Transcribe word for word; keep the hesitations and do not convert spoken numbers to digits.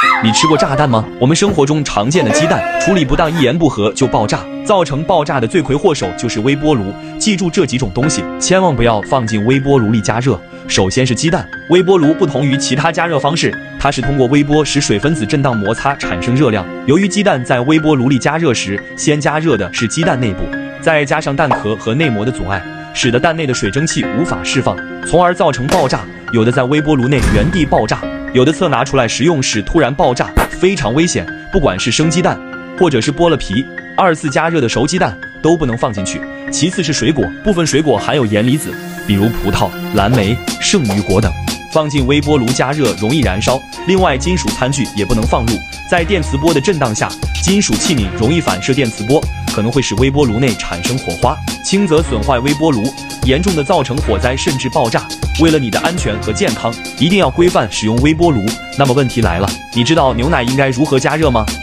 你吃过炸弹吗？我们生活中常见的鸡蛋处理不当，一言不合就爆炸，造成爆炸的罪魁祸首就是微波炉。记住这几种东西，千万不要放进微波炉里加热。首先是鸡蛋，微波炉不同于其他加热方式，它是通过微波使水分子震荡摩擦产生热量。由于鸡蛋在微波炉里加热时，先加热的是鸡蛋内部，再加上蛋壳和内膜的阻碍，使得蛋内的水蒸气无法释放，从而造成爆炸。有的在微波炉内原地爆炸，有的侧拿出来食用时突然爆炸，非常危险。不管是生鸡蛋，或者是剥了皮二次加热的熟鸡蛋，都不能放进去。其次是水果，部分水果含有盐离子，比如葡萄、蓝莓、圣女果等，放进微波炉加热容易燃烧。另外，金属餐具也不能放入，在电磁波的震荡下，金属器皿容易反射电磁波，可能会使微波炉内产生火花，轻则损坏微波炉，严重的造成火灾甚至爆炸。为了你的安全和健康，一定要规范使用微波炉。那么问题来了，你知道牛奶应该如何加热吗？